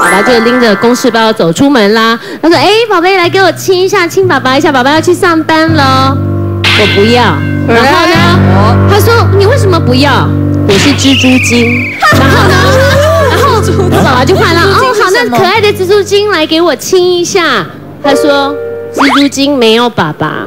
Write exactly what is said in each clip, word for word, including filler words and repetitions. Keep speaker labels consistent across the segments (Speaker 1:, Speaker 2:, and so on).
Speaker 1: 爸爸就拎着公事包走出门啦。他说：“哎，宝贝，来给我亲一下，亲爸爸一下，爸爸要去上班喽。”我不要。然后呢？他说：“你为什么不要？我是蜘蛛精。”然后呢？然后我爸爸就换了。哦，好，那可爱的蜘蛛精来给我亲一下。他说：“蜘蛛精没有爸爸。”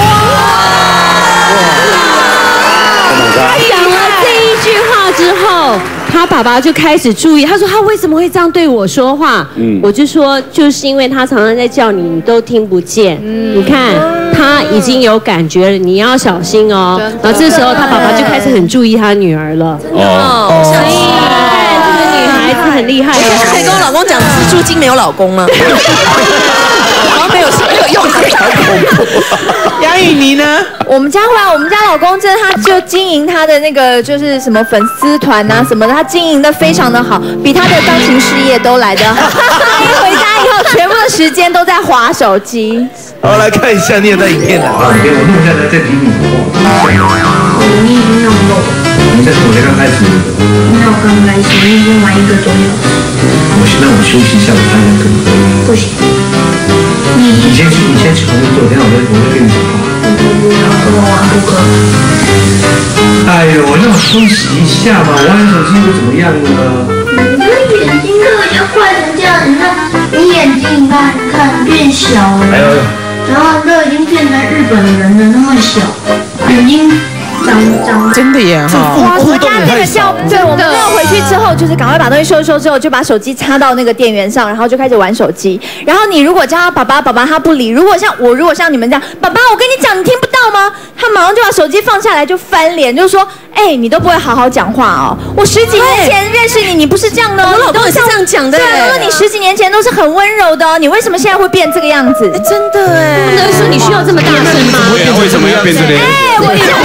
Speaker 1: 他讲了这一句话之后，他爸爸就开始注意。他说他为什么会这样对我说话？嗯，我就说就是因为他常常在叫你，你都听不见。嗯，你看他已经有感觉了，你要小心哦。然后这时候他爸爸就开始很注意他女儿了。哦，所以这个女孩子很厉害。
Speaker 2: 我可以跟我老公讲，蜘蛛精没有老公吗？好像没有没有用。
Speaker 3: 杨雨妮呢？
Speaker 4: 我们家后来，我们家老公真的他就经营他的那个就是什么粉丝团啊什么的，他经营的非常的好，比他的钢琴事业都来得好。他一回家以后，全部的时间都在滑手机。
Speaker 3: 好，来看一下你也在影片的。
Speaker 5: 好，给我录下来再听你说话。你已经弄漏了。你在我才刚开始。没有刚开始，你已经玩一个多小时。我先让我休息一下，我看看可不可以。不行。你你先去，你先去工作，等下我再我再跟你讲话。不要跟我玩扑克。哎呦，我让我休息一下嘛，玩手机又怎么样呢？你的眼睛根本就坏成这样，你看你眼睛，你看你看变小了。哎呦。然后都已经变成日本人了，那么小，眼睛。
Speaker 3: 真的耶哈！
Speaker 4: 我们家那个叫，对，我们那个回去之后，就是赶快把东西收一收之后，就把手机插到那个电源上，然后就开始玩手机。然后你如果叫他爸爸，爸爸他不理；如果像我，如果像你们这样，爸爸，我跟你讲，你听不到吗？他马上就把手机放下来，就翻脸，就说：“哎，你都不会好好讲话哦！我十几年前认识你，你不是这样的哦。”
Speaker 2: 我老公也是这样讲的。
Speaker 4: 对，他说你十几年前都是很温柔的哦，你为什么现在会变这个样子？
Speaker 2: 真的哎，
Speaker 1: 不能说你需要这么大声吗？
Speaker 6: 为什么要变这个样子？
Speaker 4: 哎，我想。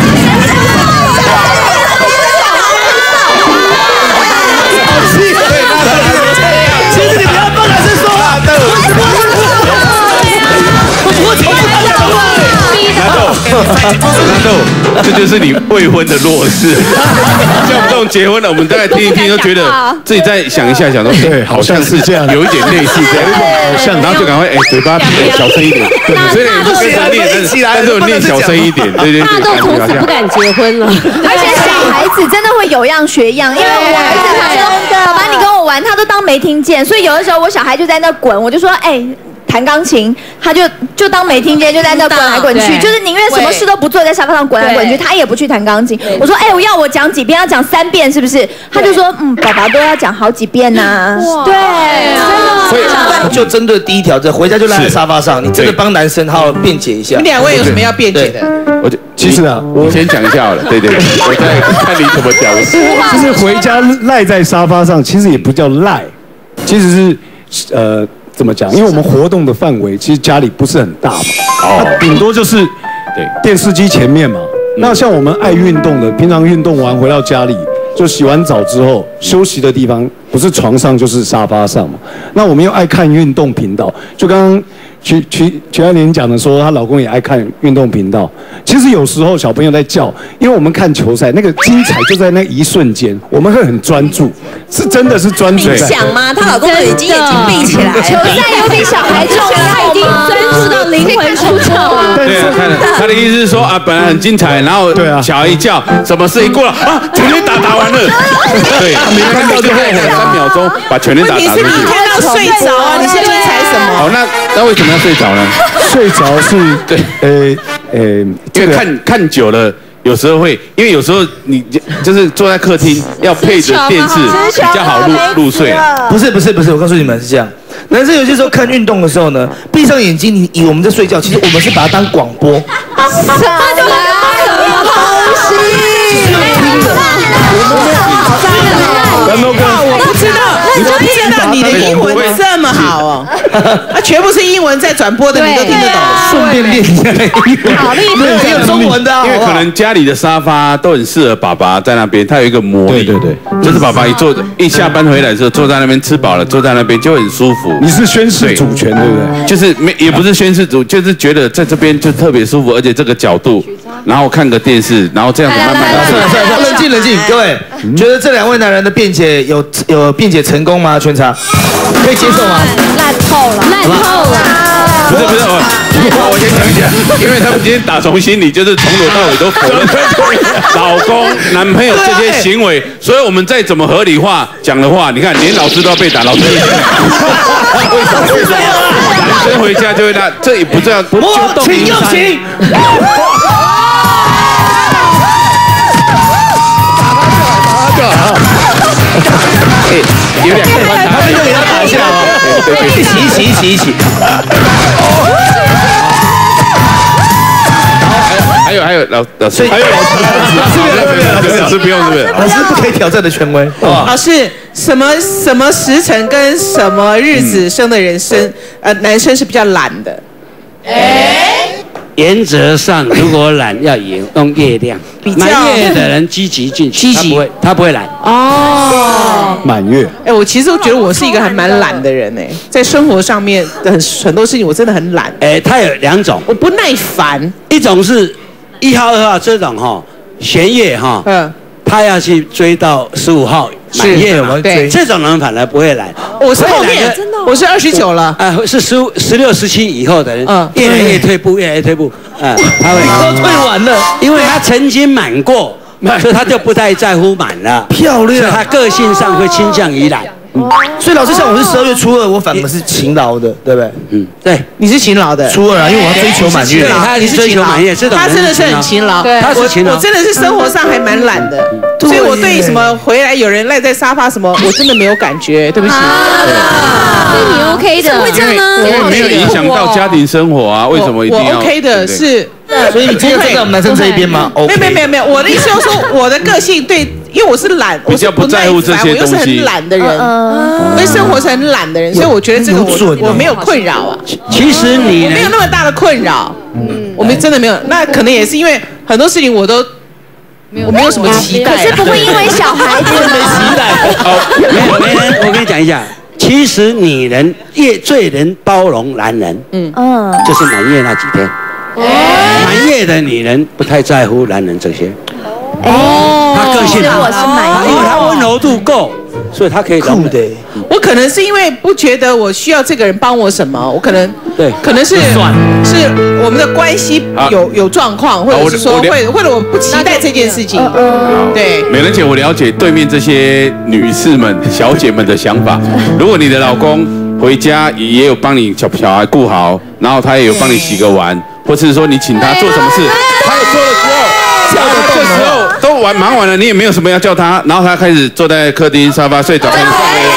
Speaker 3: 其实你不要不敢是说，我从来没讲过。
Speaker 6: 南豆，南豆，这就是你未婚的弱势。像我们这种结婚了，我们大概听一听，都觉得自己再想一下，想到对，好像是这样，有一点类似这样，好像，然后就赶快哎，嘴巴闭小声一点，所以你就跟着念，但是我念小声一点，对对对。
Speaker 1: 大豆从此不敢结婚了，
Speaker 4: 而且小孩子真的会有样学样，因为我儿子他说：“爸爸，你跟我玩，他都当没听见。”所以有的时候我小孩就在那滚，我就说：“哎。”弹钢琴，他就就当没听见，就在那滚来滚去，就是宁愿什么事都不做，在沙发上滚来滚去，他也不去弹钢琴。我说，哎，我要我讲几遍，要讲三遍，是不是？他就说，嗯，爸爸都要讲好几遍呐。对，
Speaker 3: 所以就针对第一条，这回家就赖在沙发上，你真的帮男生好好辩解一下。
Speaker 7: 你两位有什么要辩解的？
Speaker 6: 我就其实啊，我先讲一下好了，对对，我再看你怎么讲。
Speaker 8: 就是回家赖在沙发上，其实也不叫赖，其实是呃。怎么讲？因为我们活动的范围其实家里不是很大嘛，哦，顶多就是对电视机前面嘛。那像我们爱运动的，平常运动完回到家里，就洗完澡之后休息的地方不是床上就是沙发上嘛。那我们又爱看运动频道，就刚刚曲曲曲爱玲讲的说，她老公也爱看运动频道。其实有时候小朋友在叫，因为我们看球赛，那个精彩就在那一瞬间，我们会很专注，是真的是专注。
Speaker 2: 你想吗？她老公已经眼睛闭起来了。
Speaker 4: 球赛有比小孩重要，
Speaker 1: 他已经专注到灵魂出窍了。
Speaker 6: 对啊，看了他的意思是说啊，本来很精彩，然后对啊，小孩一叫，什么事一过了啊，全垒打打完了，对，没看到就后悔三秒钟把全垒打打出去。
Speaker 7: 你是你看到睡着啊？你是精彩什么？
Speaker 6: 好，那那为什么要睡着呢？
Speaker 8: 睡着是对，呃呃，
Speaker 6: 因为看看久了。有时候会，因为有时候你就是坐在客厅，要配着电视比较好入入睡。
Speaker 3: 不是不是不是，我告诉你们是这样。男生有些时候看运动的时候呢，闭上眼睛，你以为我们在睡觉，其实我们是把它当广播。什么东西？
Speaker 7: 我不知道，你都不知道你的英文这么好哦，啊，全部是英文在转播的，你都听得懂，
Speaker 3: 顺便练一下英文。
Speaker 1: 好厉害，
Speaker 3: 没有中文的，
Speaker 6: 因为可能家里的沙发都很适合爸爸在那边，他有一个魔力，
Speaker 8: 对对对，
Speaker 6: 就是爸爸一坐一下班回来的时候，坐在那边吃饱了，坐在那边就很舒服。
Speaker 8: 你是宣示主权，对不对？
Speaker 6: 就是没也不是宣示主，就是觉得在这边就特别舒服，而且这个角度然后看个电视，然后这样子慢慢的。
Speaker 3: 算了算了，冷静冷静，各位，觉得这两位男人的辩解有有辩解成功吗？全场可以接受吗？
Speaker 4: 烂透了，
Speaker 1: 烂透了。
Speaker 6: 不是不是，我我先讲一下，因为他们今天打从心里就是从头到尾都否认老公、男朋友这些行为，所以我们再怎么合理化讲的话，你看连老师都要被打，老师也为什么？为什么？男生回家就会打，这也不这样，
Speaker 3: 我请用刑。
Speaker 6: 哎，有两个观察，
Speaker 3: 他们就给他打一下哦，对对，一起一起一起一起。
Speaker 6: 还有还有老老师，还有老师，老师老师不用是不是？
Speaker 3: 老师不可以挑战的权威，好不好？
Speaker 7: 老师，什么什么时辰跟什么日子生的人生，呃，男生是比较懒的。
Speaker 9: 原则上，如果懒要用用月亮，满月的人积极进取，他不会他不会懒。
Speaker 7: 哦，
Speaker 8: 满月。
Speaker 7: 哎，我其实觉得我是一个还蛮懒的人哎，在生活上面的很很多事情我真的很懒。
Speaker 9: 哎，他有两种，
Speaker 7: 我不耐烦，
Speaker 9: 一种是一号、二号这种哈，弦月哈，嗯，他要去追到十五号满月嘛，对，这种人反而不会懒。
Speaker 7: 我是后面，我是二十九了，
Speaker 9: 啊，是十五、十六、十七以后的人，嗯，越来越退步，越来越退步，嗯，他会
Speaker 3: 都退完了，
Speaker 9: 因为他曾经满过，所以他就不太在乎满了。
Speaker 3: 漂亮，
Speaker 9: 所以他个性上会倾向于懒。
Speaker 3: 所以老师像我是十二月初二，我反而是勤劳的，对不对？
Speaker 9: 嗯，对，
Speaker 7: 你是勤劳的。
Speaker 3: 初二啊，因为我要追求满月。
Speaker 9: 他是追求满月，这种
Speaker 7: 他真的是很勤劳。
Speaker 9: 他是勤劳。
Speaker 7: 我真的是生活上还蛮懒的，所以我对什么回来有人赖在沙发什么，我真的没有感觉。对不起。
Speaker 1: 所以你 OK 的？
Speaker 6: 会这样呢？因为没有影响到家庭生活啊，为什么一定要？
Speaker 7: 我 OK 的是。
Speaker 3: 所以你今天站在我们男生这一边吗？
Speaker 7: 没有没有没有没有，我的意思就是说，我的个性对，因为我是懒，
Speaker 6: 比较不在乎这些东西，
Speaker 7: 我又是很懒的人，对生活是很懒的人，所以我觉得这个我我没有困扰啊。
Speaker 9: 其实你
Speaker 7: 我没有那么大的困扰，嗯，我们真的没有，那可能也是因为很多事情我都。我没有什么期待，
Speaker 4: 可是不会因为小孩子
Speaker 3: 没期待。
Speaker 9: 没有没人，我跟你讲一下，其实女人越最能包容男人，嗯嗯，就是满月那几天。满月的女人不太在乎男人这些，哦，她个性好，
Speaker 4: 我是满月，
Speaker 9: 因为她温柔度够，所以她可以容忍。
Speaker 7: 我可能是因为不觉得我需要这个人帮我什么，我可能
Speaker 9: 对，
Speaker 7: 可能是是我们的关系有有状况，或者是说会或者我不期待这件事情。对，
Speaker 6: 美人姐，我了解对面这些女士们、小姐们的想法。如果你的老公回家也有帮你小小孩顾好，然后他也有帮你洗个碗。或是说你请他做什么事，他也做了之后，这时候都完忙完了，你也没有什么要叫他，然后他开始坐在客厅沙发睡着，开始放歌。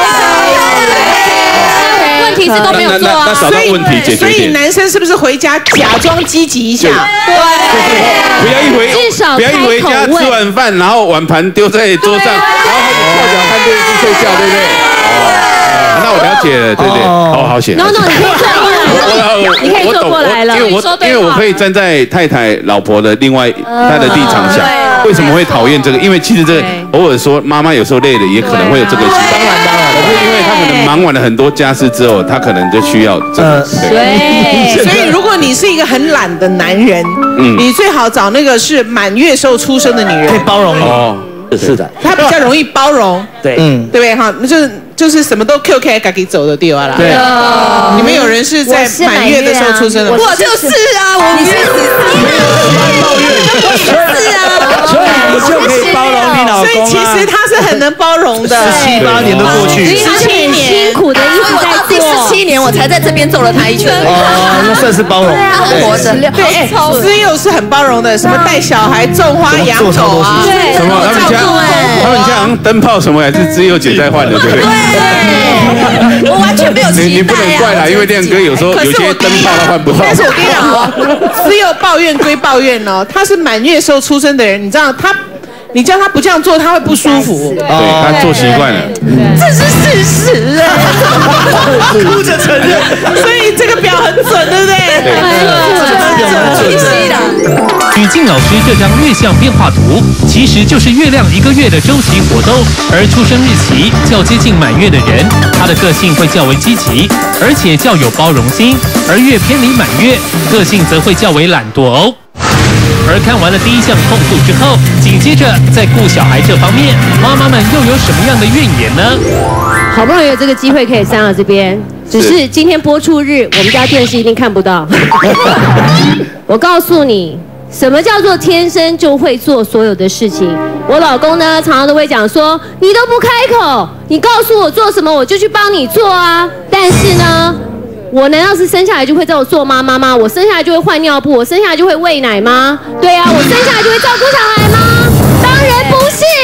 Speaker 1: 问题是都没有做啊，
Speaker 6: 那找到问题解决点。
Speaker 7: 所以男生是不是回家假装积极一下？
Speaker 1: 对，
Speaker 6: 不要一回
Speaker 1: 至少
Speaker 6: 不要一回家吃完饭，然后碗盘丢在桌上，然后开始翘脚看电视睡觉，对不对？那我了解了，对对，好好险。
Speaker 1: no no，你可以坐过来，你可以坐过来了，
Speaker 6: 因为我因为我可以站在太太老婆的另外她的立场想，为什么会讨厌这个？因为其实这偶尔说妈妈有时候累了，也可能会有这个心态。当然当然，可是因为她可能忙完了很多家事之后，她可能就需要这个。
Speaker 1: 对，
Speaker 7: 所以如果你是一个很懒的男人，嗯，你最好找那个是满月时候出生的女人，
Speaker 3: 可以包容
Speaker 6: 哦。
Speaker 9: 是的，
Speaker 7: 她比较容易包容。
Speaker 9: 对，
Speaker 7: 嗯，对不对哈？那就是。就是什么都 Q K 给走的地方啦。
Speaker 3: 对，
Speaker 7: 你们有人是在满月的时候出生的？
Speaker 2: 我就是啊，我你是
Speaker 3: 抱怨，
Speaker 2: 是啊，
Speaker 9: 所以你就可以包容你老公啊。
Speaker 7: 所以其实他是很能包容的。
Speaker 3: 十七八年都过去，
Speaker 1: 十七年辛苦的一直在做。
Speaker 2: 第十七年我才在这边揍了他一拳。
Speaker 3: 哦，那算是包容。
Speaker 2: 他很活着。
Speaker 7: 对，思佑是很包容的，什么带小孩、种花、养狗啊，
Speaker 6: 对，什么他们家他们家好像灯泡什么还是只有姐在换的，对不对？
Speaker 2: 对，我完全没有期待啊！
Speaker 6: 你不能怪啦，因为亮哥有时候有些灯泡他换不到。
Speaker 7: 但是我跟你讲哦，思佑抱怨归抱怨哦，他是满月时候出生的人，你知道他，你叫他不这样做，他会不舒服。
Speaker 6: 对，他做习惯了。
Speaker 7: 这是事实哎，哭着承认，所以这个表很准，对不对？
Speaker 10: 对，清晰的。许静老师这张月相变化图，其实就是月亮一个月的周期活动，而出生日期较接近满月的人，他的个性会较为积极，而且较有包容心；而越偏离满月，个性则会较为懒惰哦。 而看完了第一项控诉之后，紧接着在顾小孩这方面，妈妈们又有什么样的怨言呢？
Speaker 1: 好不容易有这个机会可以上到这边，只是今天播出日，我们家电视一定看不到。我告诉你，什么叫做天生就会做所有的事情？我老公呢，常常都会讲说，你都不开口，你告诉我做什么，我就去帮你做啊。但是呢，我难道是生下来就会在我做妈妈吗？我生下来就会换尿布，我生下来就会喂奶吗？对啊，我生下来就会照顾小孩吗？当然不是。